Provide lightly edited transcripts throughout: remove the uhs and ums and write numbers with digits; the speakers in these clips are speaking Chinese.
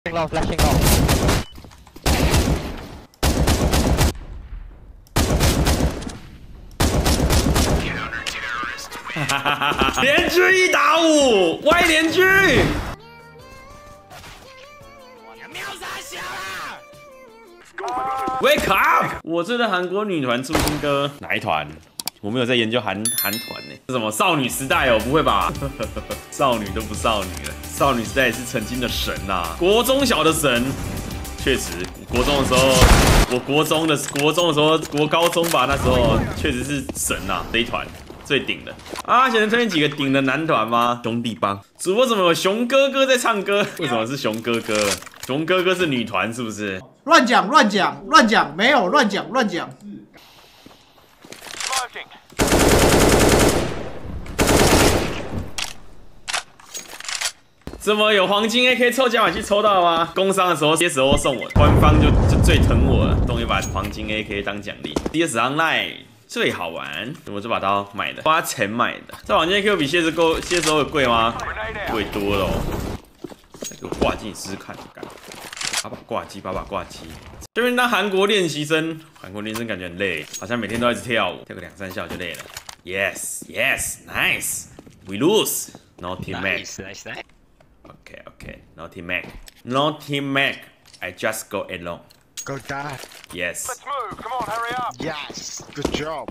low, flashing low. 连狙1打5，歪连狙。Wake up！ 我追的韩国女团出新歌，哪一团？我没有在研究韩团呢。是什么少女时代哦？不会吧？少女都不少女了，少女时代也是曾经的神呐、国中小的神。确实，国中的时候，我国中的时候，国高中吧，那时候确实是神呐、这一团。最顶的啊！想能推荐几个顶的男团吗？兄弟帮主播怎么有熊哥哥在唱歌？为什么是熊哥哥？熊哥哥是女团是不是？ 乱讲，没有乱讲。 怎么有黄金 AK 抽奖玩具抽到吗？工商的时候 CSO 送我，官方就最疼我了，终于把黄金 AK 当奖励。CS Online。最好玩，我这把刀买的，花钱买的。这黄金 AK 比 CSO 有贵吗？贵多了哦。再给我挂机试试看，干。把挂机。这边当韩国练习生，韩国练习生感觉很累，好像每天都要一直跳舞，跳个2、3下就累了。Yes, nice. We lose. No team Mac. Nice. Okay. No team Mac. I just go alone. Go die. Yes. Let's move. Come on, hurry up. Yes. Good job.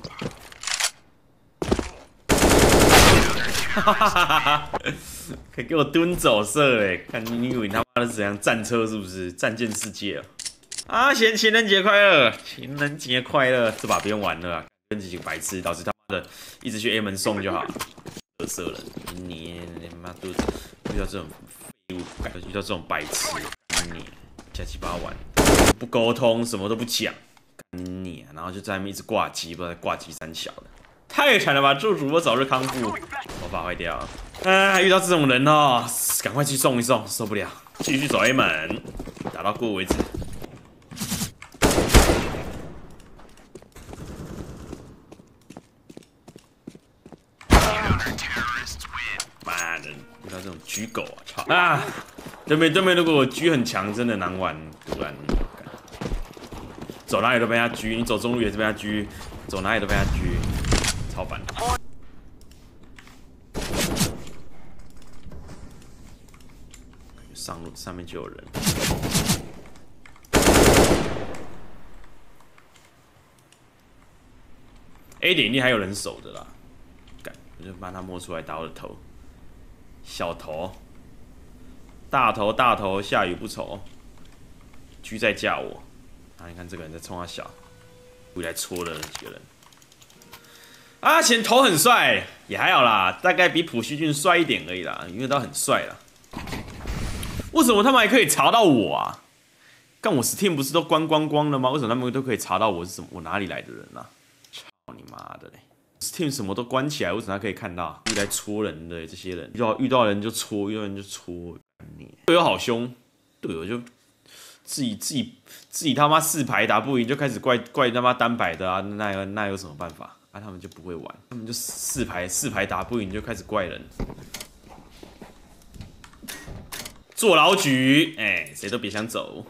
可以给我蹲走射哎！看你以为他妈的是怎样战车是不是？战舰世界啊！情人节快乐！情人节快乐！这把不用玩了啊，跟几个白痴，导致他妈的一直去 A 门送就好。得瑟了，你妈都遇到这种废物，遇到这种白痴，你瞎鸡巴玩。不沟通，什么都不讲，你，然后就在那边一直挂机，不知道挂机三小的，太惨了吧！祝主播早日康复，头发坏掉。还遇到这种人哦，赶快去送一送，受不了，继续走 A 门，打到过为止。妈的，遇到这种狙狗啊，操啊！对面如果我狙很强，真的难玩，突然。走哪里都被他狙，你走中路也是被他狙，走哪里都被他狙，超烦。上路上面就有人。A 点一定还有人守的啦，干，我就把他摸出来打我的头，小头，大头，下雨不愁，狙在架我。啊！你看这个人在冲他小，回来戳的几个人。阿贤头很帅，也还好啦，大概比朴叙俊帅一点而已啦，因为他很帅啦。为什么他们还可以查到我啊？干我 Steam 不是都关光了吗？为什么他们都可以查到我是什么？我哪里来的人啊？操你妈的嘞 ！Steam 什么都关起来，为什么他可以看到？又来戳人的这些人，遇到人就戳，遇到人就戳。你队友好凶，队友就。自己他妈4排打不赢就开始怪他妈单排的啊，那有什么办法啊？他们就不会玩，他们就4排打不赢就开始怪人，坐牢局，哎，谁都别想走。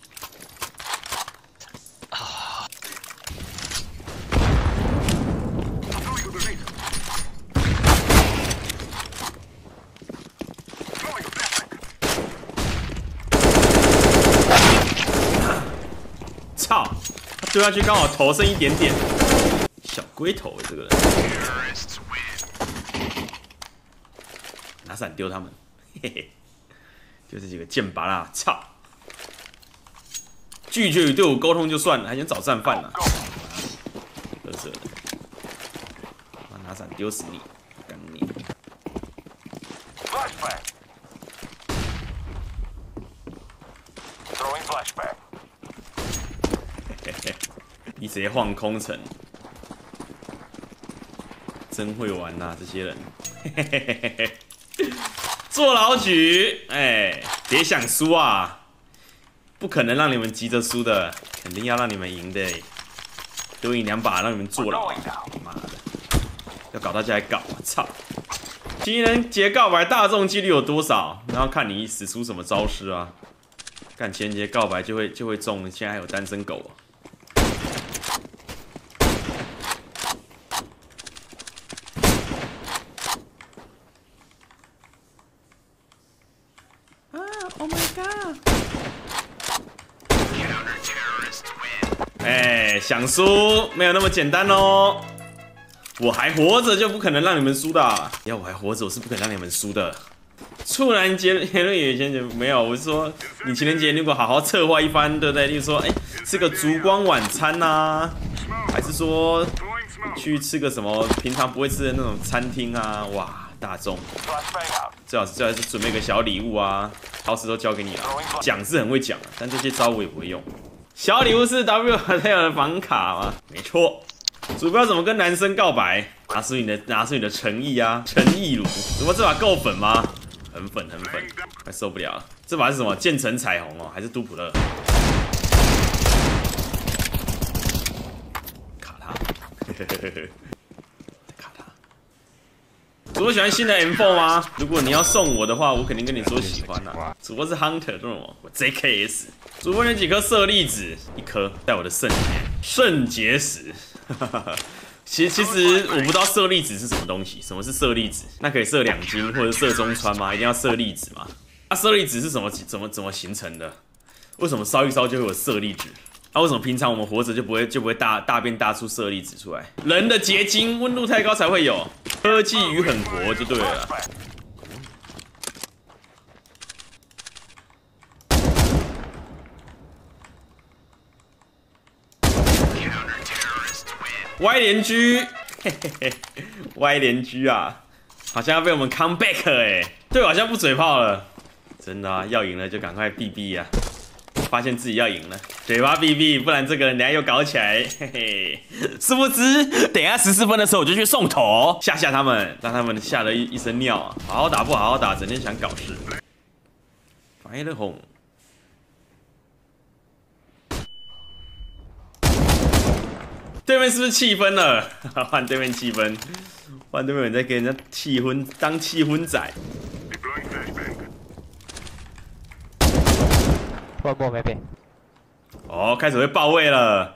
操！他丢下去刚好头剩一点点，小龟头这个人，拿伞丢他们，嘿嘿，就这几个剑拔啦！操！拒绝与队伍沟通就算了，还想找战犯呢？得瑟的，拿伞丢死你！干你！ Throwing flashback. 你直接晃空城，真会玩呐、这些人。坐牢局，哎，别想输啊！不可能让你们急着输的，肯定要让你们赢的。多赢2把，让你们坐牢。妈的，要搞大家来搞，我操！情人节告白大众几率有多少？然后看你使出什么招式啊！ 干情人节告白就会中，现在还有单身狗、哦。Oh my god！ 哎，想输没有那么简单哦。我还活着就不可能让你们输的。要我还活着，我是不可能让你们输的。处男节言论有些没有，我是说，你情人节如果好好策划一番，对不对？例如说，哎，吃个烛光晚餐呐、啊，还是说去吃个什么平常不会吃的那种餐厅啊？哇！大众，最好是准备个小礼物啊，陶瓷都交给你了。讲是很会讲，但这些招我也不会用。小礼物是 W Hotel 的房卡吗？没错。主播要怎么跟男生告白？拿出你的诚意啊，诚意乳。主播这把够粉吗？很粉，快受不了了。这把是什么？渐层彩虹哦，还是杜普勒？卡他。主播喜欢新的 M4 吗？如果你要送我的话，我肯定跟你说喜欢啦。主播是 Hunter 这种，我 JKS。主播有几颗舍利子？1颗在我的肾结石。其实我不知道舍利子是什么东西。什么是舍利子？那可以射2斤或者射中穿吗？一定要舍利子吗？那舍利子是怎么形成的？为什么烧一烧就会有舍利子？为什么平常我们活着就不会大便大出舍利子出来？人的结晶温度太高才会有。科技与狠活就对了。歪连狙，嘿嘿嘿，歪连狙啊，好像要被我们 come back 哎，对，好像不嘴炮了，真的啊，要赢了就赶快 BB 啊！发现自己要赢了，嘴巴 BB， 不然这个人等下又搞起来，嘿嘿。殊不知，等一下14分的时候我就去送头，吓他们，让他们吓了一身尿啊！好好打不好好打，整天想搞事。Fire home。对面是不是气分了？换对面气分，换对面人在给人家气昏，当气昏仔。 不没被。 哦，开始会爆位了。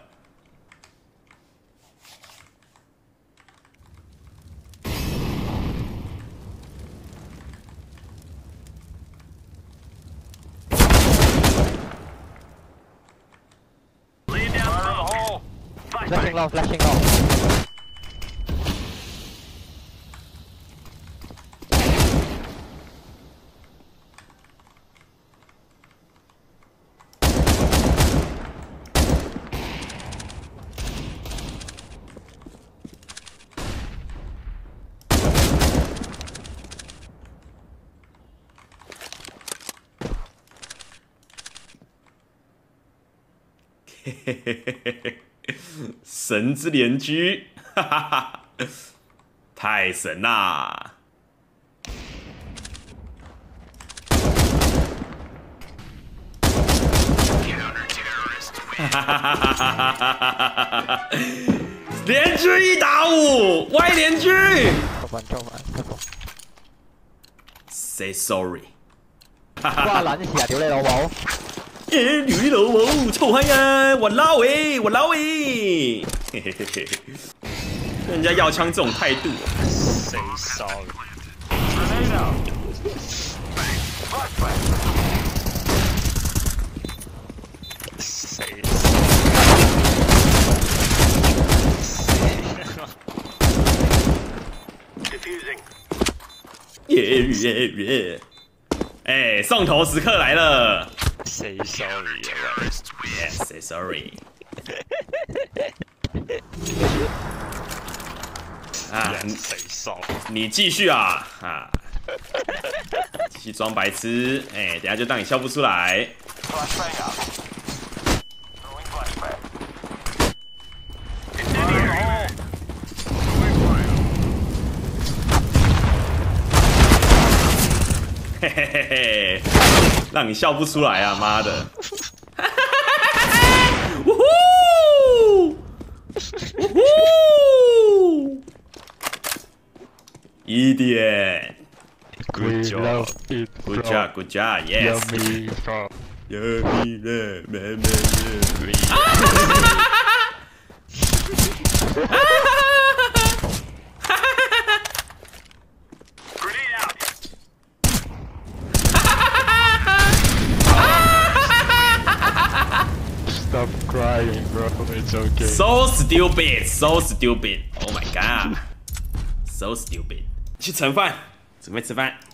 Flashing low。 嘿嘿嘿嘿嘿。神之连狙，哈哈哈，太神啦！哈哈哈哈哈！连狙1打5，歪连狙。Say sorry。 哇！撚事啊！屌你老母！ 屌你老母，臭閪啊！我撈喂，嘿嘿嘿嘿，跟人家要枪这种态度 Say sorry。 耶！哎，送头时刻来了。 Say sorry， Yes, say sorry 。啊， say sorry， 你继续啊，继续装白痴，哎，等下就当你笑不出来。嘿嘿嘿嘿，让你笑不出来啊！妈的！呜呼！呜呼！一点。 Good job， Good job， Good job， Yes。 有你的慢慢的。 Grenade out. Stop crying, bro. It's okay. So stupid, so stupid. Oh my god, so stupid. 去盛饭，准备吃饭。